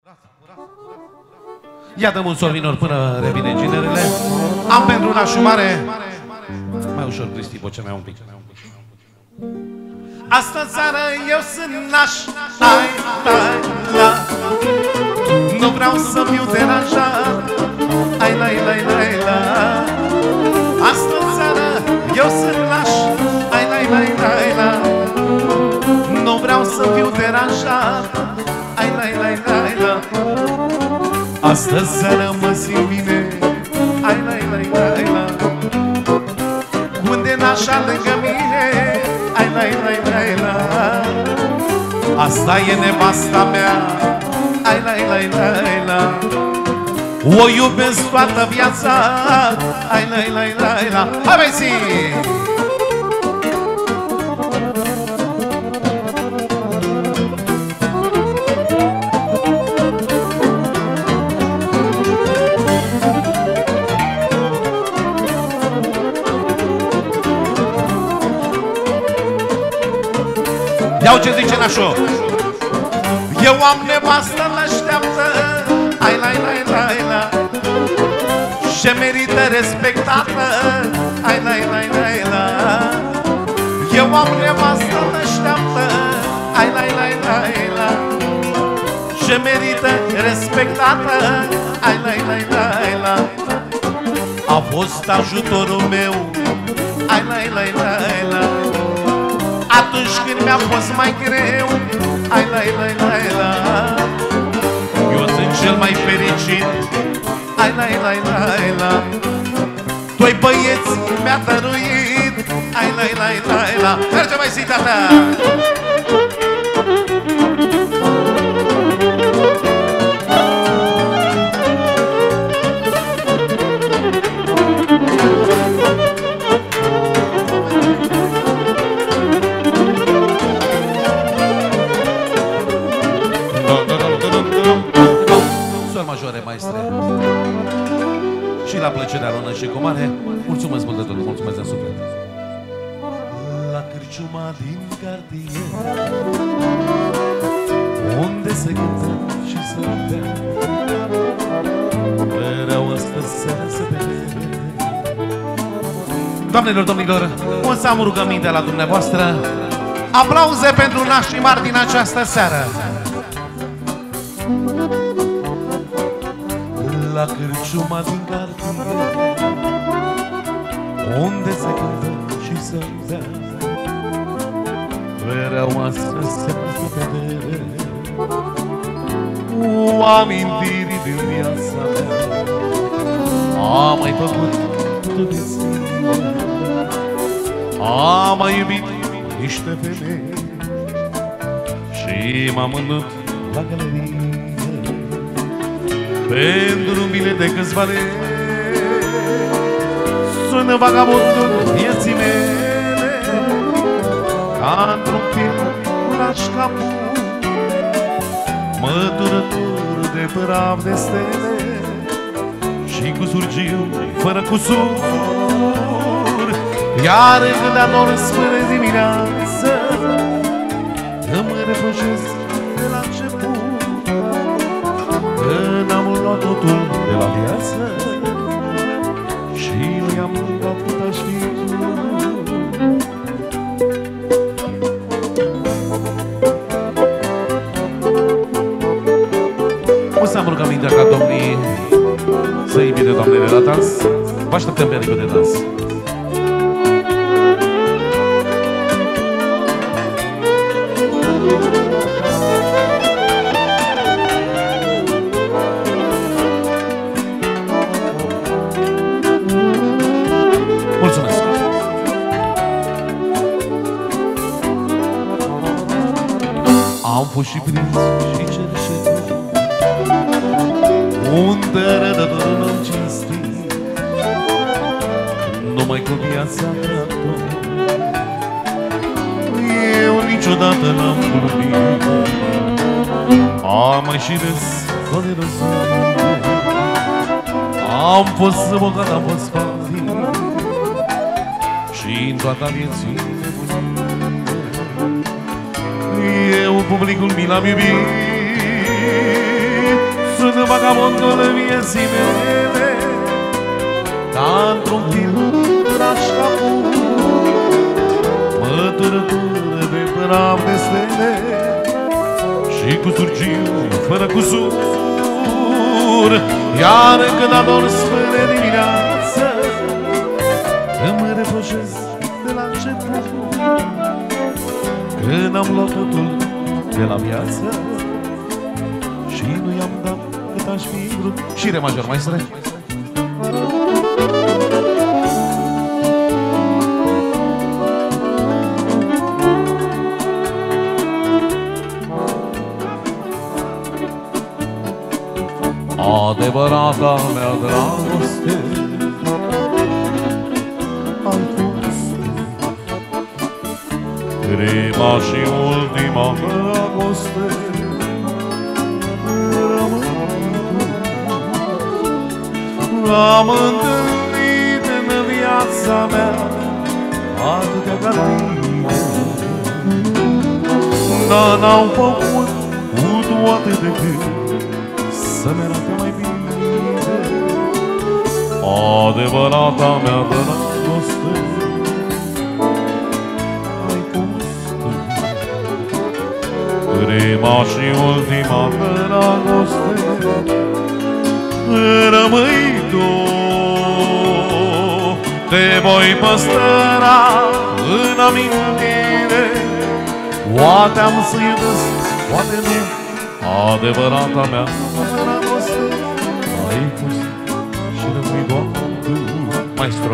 Iată un sol minor până revine ginerele. Am pentru nașul mare. Mai ușor, Cristi, vocea mea un pic. Astă țară eu sunt naș, ai, la. Nu vreau să fiu deranjat, ai, la. Astă țară eu sunt naș, ai, la. Nu vreau să fiu deranjat, ai, la. Astă seară mă simt bine, ai, la. Unde n-așa lângă mine, ai, la. Asta e nevasta mea, ai, la. O iubesc toată viața, ai, la. Hai, băieții! Iau ce zice nașul. Eu am nevastă, l-așteaptă, ai, la. Și merită respectată, ai, la. Eu am nevastă, l-așteaptă, ai, la. Și merită respectată, ai, la. A fost ajutorul meu, ai, la. Atunci când mi-a fost mai greu, ai, la. Eu sunt cel mai fericit, ai, la. Doi băieți mi-a dăruit, ai, la. Merge mai zi, tata! Și la plăcerea lună și cu mare. Mulțumesc mult de tot, mulțumesc de suflet. La cârciuma din cartier, unde se cântă și se bea, mereu astă seara se bea. Doamnelor, domnilor, o să am rugăminte la dumneavoastră. Aplauze pentru nașii mari din această seară. La cârciuma din cartier, unde se cântă și se bea, mereu astă seara se bea. O amintiri din viața mea am mai făcut tot destinul, am mai iubit niște femei și m-am înnut la galerie pentru mine de câțiva lei. Sunt vagabondul vieții mele, ca într-un film nașcapu, măturător de praf de stele și cu surgiu fără cusur. Iar când adorm spre dimineață, îmi reproșez de la început că n-am luat totul de la viață și nu i-am luat cât aș fi. O să am rugămintea ca domnii să invite doamnele la dans. Vă așteptăm pe ritmul de dans. Mulțumesc! Am fost și prins și cerșetor, unde rădător n-am cinstit, numai cu viața mea tot. Eu niciodată n-am glumit, am mai și râs fără război. Am fost bogat, am fost fatin și în toată vieții eu publicul mi l-am iubit. vagabondul vieții mele, ca într-un film rașca mă turătură de praf de stele și cu surgiu fără cusur, iar când ador spre dimineață îmi reproșez de la început când am luat totul de la viață și nu i-am dat cât aș fi vrut. Și re major, maestre. Adevărata mea dragoste ai fost prima și ultima dragoste. Am întâlnit în viața mea atâtea ca tine, dar n-au făcut cu toate decât să-mi arate mai bine. Adevărata mea dragoste ai fost prima și ultima dragoste. Rămâi tu, te voi păstra în amintire. Poate am să iubesc, poate nu. Adevărata mea dragoste ai fost și rămâi doar tu, maestro.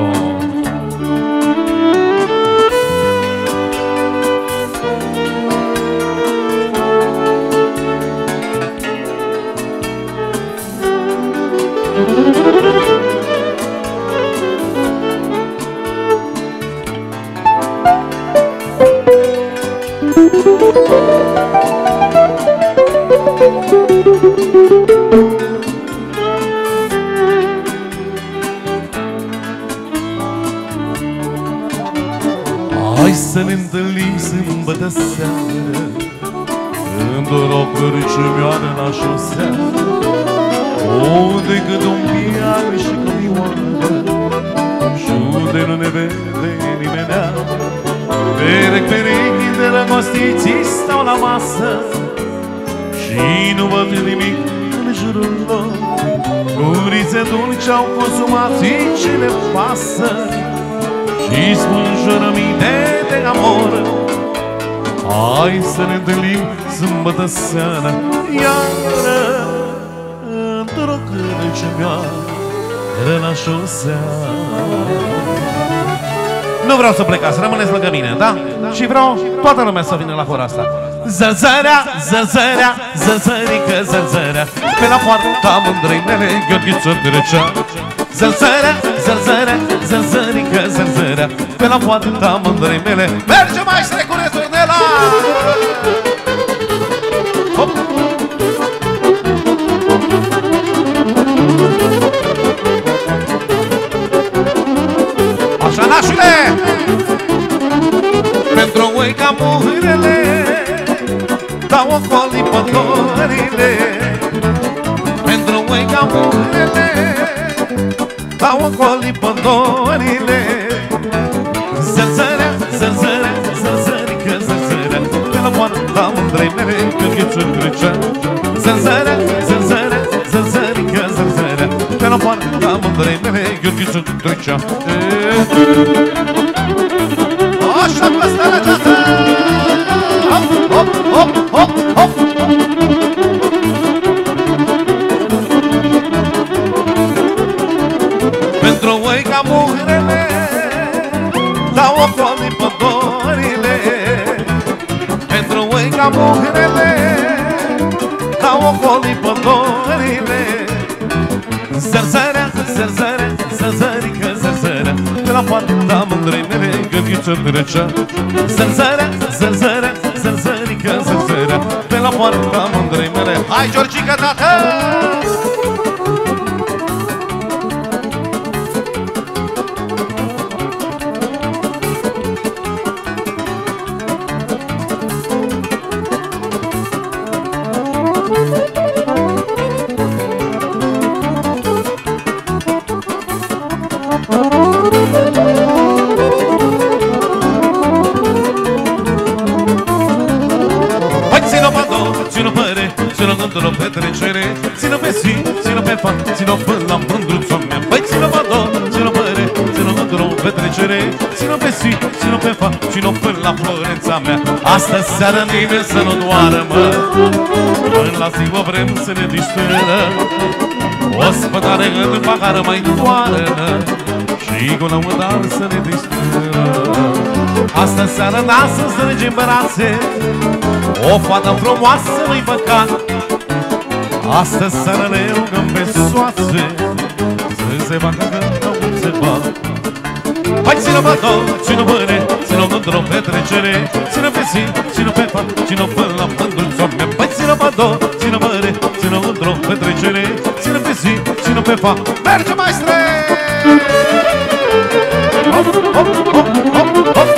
Hai să ne întâlnim sâmbătă seară într-o cărciumioară la șosea, unde cât un pian și cămioară și unde nu ne vede nimenea. Perechi de răgostiții stau la masă și nu văd nimic în jurul lor. Gurițe dulci au consumat și ce le pasă și spun jurăminte de amor. Hai să ne întâlnim sâmbătă seara iară într-o cărciumioară la șosea. Nu vreau să plecați, rămâneți lângă mine, da? Și vreau toată lumea să vină la hora asta. Zăzărea, zăzărea, zăzărică, zăzărea, pe la poarta mândrei mele Gheorghiță trecea. Zăzărea, zăzărea, zăzărică, zăzărea, pe la poarta mândrei mele. Merge, maestre, cu returnela! Hop! Așa, nașule! Pentru oi ca muhirele dau ocoli pădorile. Pentru oi ca muhirele dau ocoli pădorile. Zăzărea, zăzărea, zăzărică, zăzărea, pe la poarta mândrei mele Gheorghiță trecea. Zăzărea, zăzărea, zăzărică, zăzărea, pe la poarta mândrei mele Gheorghiță trecea. Așa că stă la ceasă! Hop, hop, hop, hop, hop! Pentru oi ca muhrele dau ocoli pădorile. Pentru oi ca muhrele dau ocoli pădorile. Zărzărea, zărzărea, zărzărică, zărzărea, pe la poarta mândrei mele Gheorghiță trecea. Zărzărea, zărzărea, zărzărică, zărzărea, pe la poarta mândrei mele. Hai, Georgica, tată! petrecere. Țină pe zi, țină pe fan, țină până la mândruța mea. Păi țină pe două, țină pe re, țină într-o petrecere. Țină pe zi, țină pe fan, țină până la Florența mea. Astă seară nimeni să nu doară, mă. Până la ziua vrem să ne distrăm. O spătare în pahară mai toară și cu lăudar să ne distrăm. Astă seară nasă să ne brațe, o fată frumoasă nu-i păcat. Astă seară ne rugăm pe soațe să se facă că nu se bat. Hai țină pe două, țină pe re, țină într-o petrecere. Țină pe zi, țină pe fan, țină până la mândruța mea. Hai țină pe două, țină pe re, țină într-o petrecere. Țină pe zi, țină pe fan. Merge, maestre! Hop, hop, hop, hop, hop.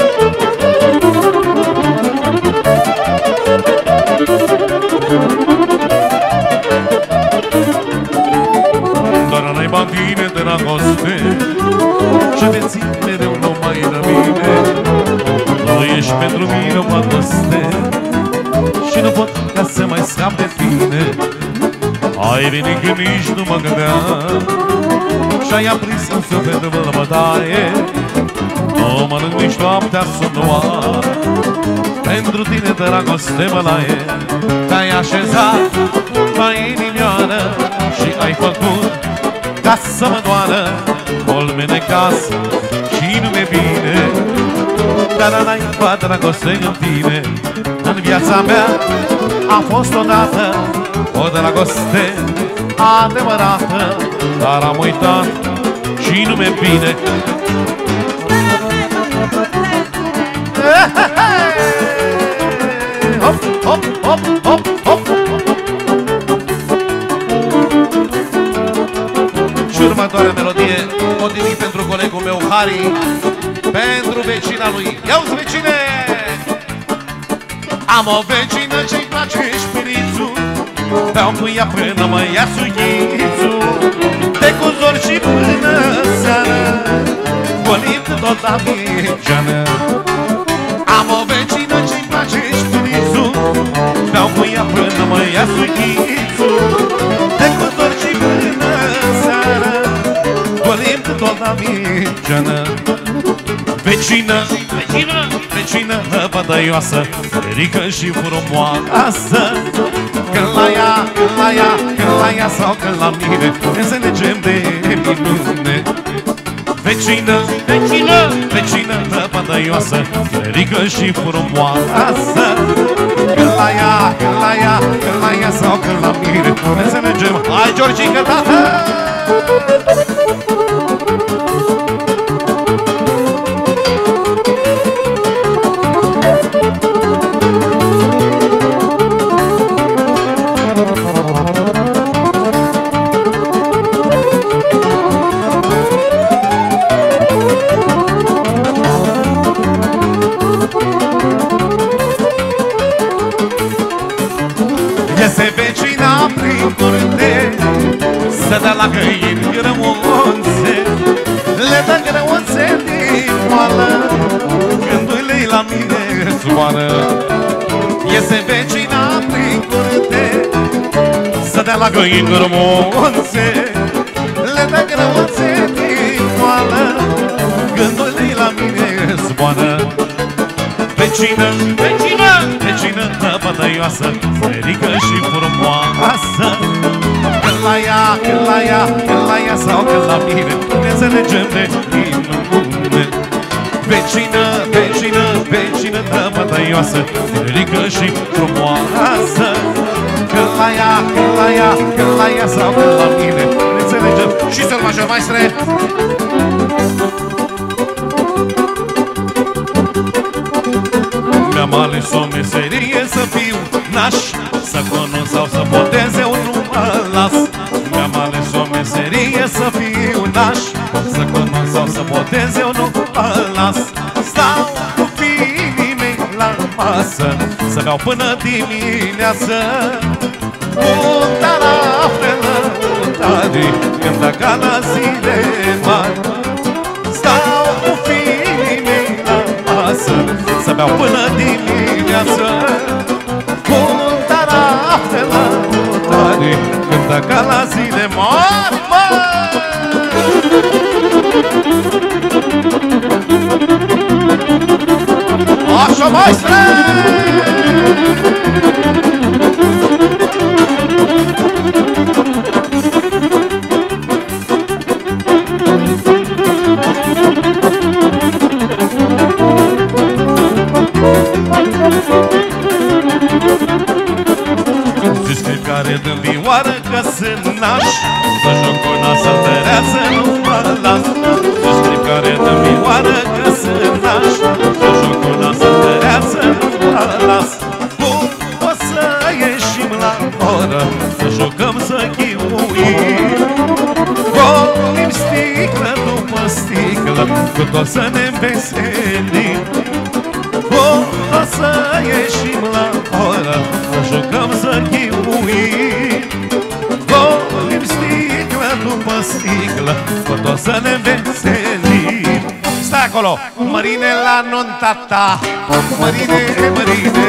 Dar n-ai bine de dragoste și te țin mereu numai la mine. Tu ești pentru mine o pagoste și nu pot ca să mai scap de tine. Ai venit când nici nu mă gândeam și-ai aprins în suflet de bătaie. Nu mănânc nici noaptea somnoare, pentru tine dragoste mă laie. Te-ai așezat la inimioară și ai făcut ca să mă doară. Colme necas și nu mi-e bine, dar n-ai fa dragoste în tine. În viața mea a fost odată o dragoste adevărată, dar am uitat și nu mi-e bine. Hop, hop, hop, hop, hop. Și următoarea melodie o dedic pentru colegul meu Harry, pentru vecina lui. Ia-uzi, vecine! Am o vecină ce-i place șpirițul, beau cu ea până mă ia sughițul. De cuzor și până seară, golim tot la miceană. Am o vecină ce-i place șpirițul, beau cu ea până mă ia sughițul. De cuzor și până seară, golim tot la miceană. Vecină, vecină, vecină bătăioasă, rică și frumoasă. Când la ea, când la ea, când la ea sau când la mine, înțelegem de minune. Vecină, vecină, vecină bătăioasă, rică și frumoasă. Când la ea, când la ea, când la ea sau când la mine, înțelegem. Hai, Georgica, tată! Iese vecina prin curte, să dă la găini grăunțe, le dă grăunțe din moală, gândurile la mine zboară. Iese vecina prin curte, să dă la găini grăunțe, le dă grăunțe din moală, gândurile la mine zboară. Vecină, vecină, vecină bătăioasă, rică și frumoasă. Când la ea, când la ea, când la ea sau când la mine, ne înțelegem de minune. Vecină, vecină, vecină bătăioasă, rică și frumoasă. Când la ea, când la ea, când la ea sau când la mine, ne înțelegem. Și să-l major, maestre! Mi-am ales o meserie să fiu naș, să cunosc sau să botez, eu nu mă las. Mi-am ales o meserie să fiu naș, să cunosc sau să botez, eu nu mă las. Stau cu fiii mei la masă, să beau până dimineață. Punta la felă, tare, cântă ca la zile mari. Stau cu fiii mei la masă, să beau până dimineață. Punta la felă, ca la zile mari, așa, maestre! Zici că care dă-mi vioară că sunt naș, să joc cu nasă tăreață, nu mă las. Zici că care dă-mi vioară că sunt naș, să joc cu nasă tăreață, nu mă las. Cum o să ieșim la oră, să jucăm, să chiuim, golim sticlă după sticlă, cu tot să ne veselim. Cum o să ieșim la oră, să jucăm, să chiuim, golim sticlă după sticlă, cu tot să ne veselim. Stai acolo! Mărine la nunta ta, mărine, mărine,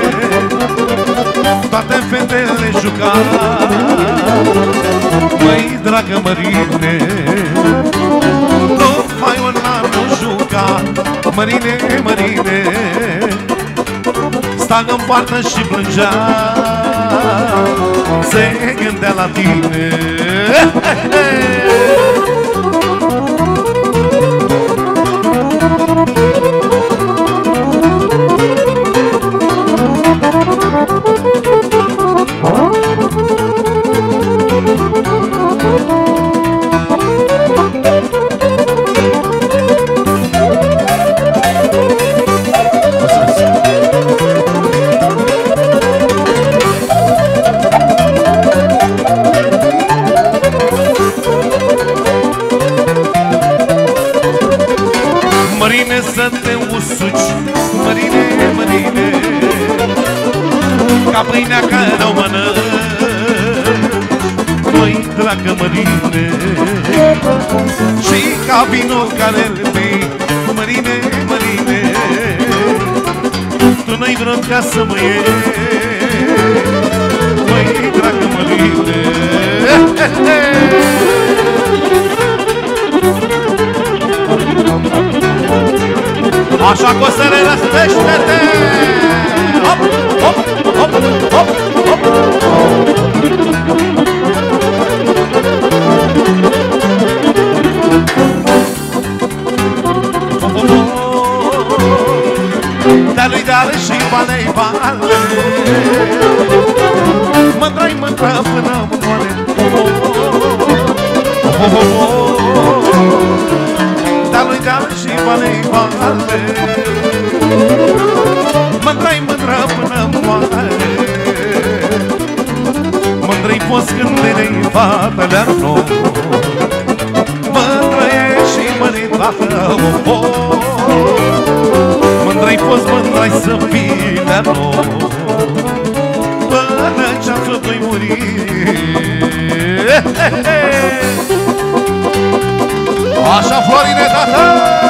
toate fetele juca. Măi, dragă mărine, numai un an nu juca. Mărine, mărine, sta în poartă și plângea, se gândea la tine. Mărine, să te usuci, mărine, mărine, ca pâinea care o mănânci. Măi, dragă mărine, și ca vinul care-l bei. Mărine, mărine, tu n-ai vrut ca să mă iei. Măi, dragă mărine, așa că o să răstește-te! Hop, hop, hop, hop, hop! Da-lui dale și balei bale, mândra-i mândra până moare. Da-lui dale și balei bale, mândra-i mândra până moare. Mândra-i poți când te-i fata-lea nouă, mândra-i și măritată, mândra-i poți, mândra-i să fii de-a nouă, până ce-am să-i muri. Așa, Florine, tata!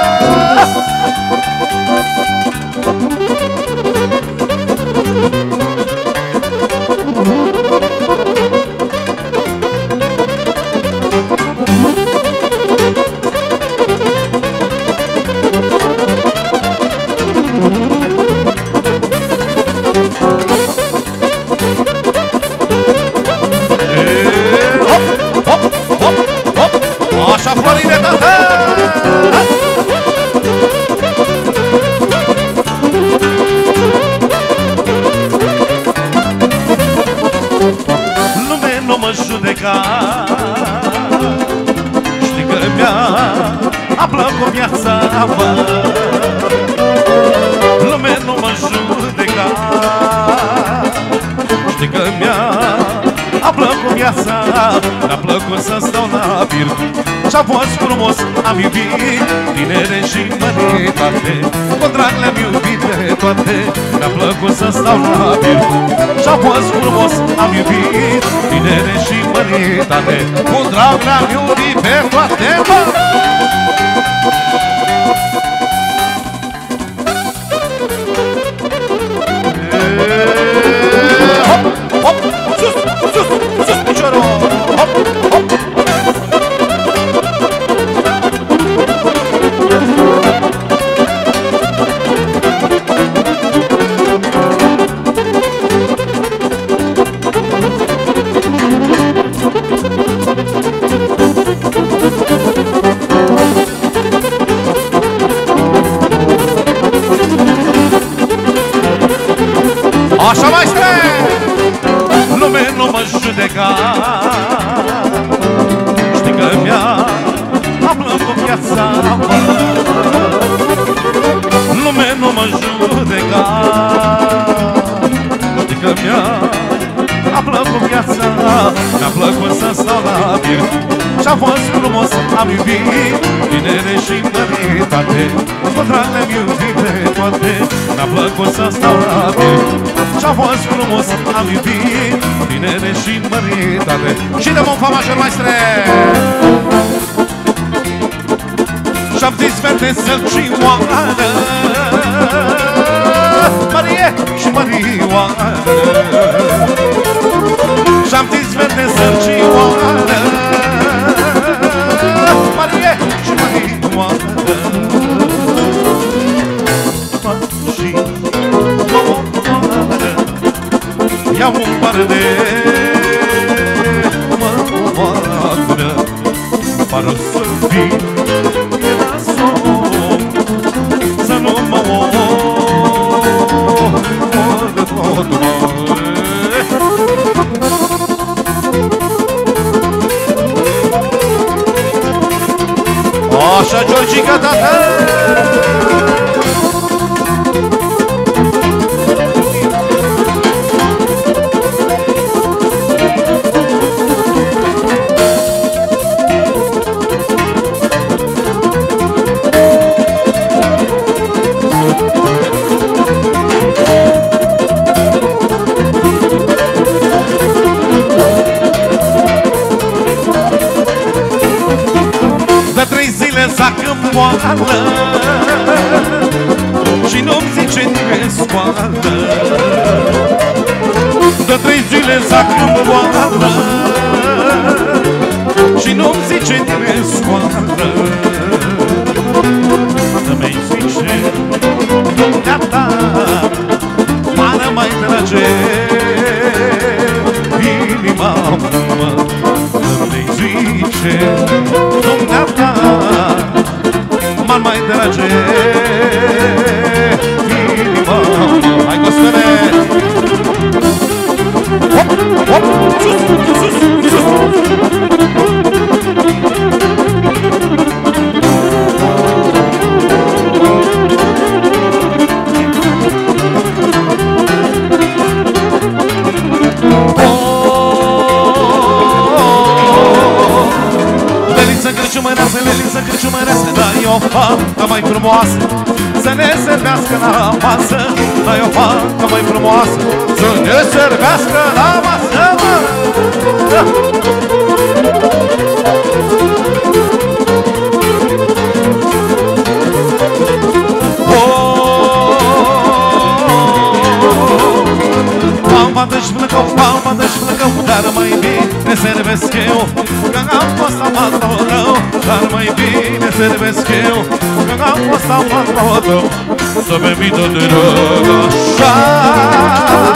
Așa, Florine, tata! Lume nu mă judeca, știi că mi-a plăcut viața, mă. Lume nu mă judeca, știi că mi-a plăcut viața, mi-a plăcut să stau la birg. Și-a fost frumos, am iubit tinere și măritate, cu drag le-am iubit pe toate, mi-a plăcut să stau la birg. Și-a fost frumos, am iubit tinere și măritate, cu drag le-am iubit pe toate, mă! Hop, hop, sus, sus, sus, piciorul! Așa, maestre! Lume nu mă judeca, știi că mi-a plăcut viața, mă. Lume nu mă judeca, știi că mi-a plăcut viața. Mi-a plăcut să stau la bir și-a fost frumos, am iubit tinere și măritate. Cu drag le-am iubit pe toate. Mi-a plăcut să stau la bir și-a fost frumos, am iubit tinere și măritate. Și de mon fama major, maestre! Și-am zis fete sălcioară, Marie și Mărioară. Și-am zis fete sălcioară, Marie și Mărioară. Și mămoară, iau un par de mămoară, pară să fii să nu mă omor de tot mare. Așa, Georgica, tata! Moală, și nu-mi zice nimeni scoală. De 3 zile zac în moală, și nu-mi zice nimeni scoală. Să-mi zice dumneata, mare mai drage inima mă. Să-mi zice dumneata, mai drage inima. Hai, Costele! Hop, hop, sus, sus, sus! Crăciumăreasă, Leliță Crăciumăreasă, dai o fată mai frumoasă să ne servească la masă. Dai o fată mai frumoasă să ne servească la masă, mă! Palma dă-și flăcău, palma dă-și flăcău, dar mai bine servesc eu, că am fost amatul rău. Dar mai bine servesc eu, că am fost amatul rău. Să bebi tot de rău, așa.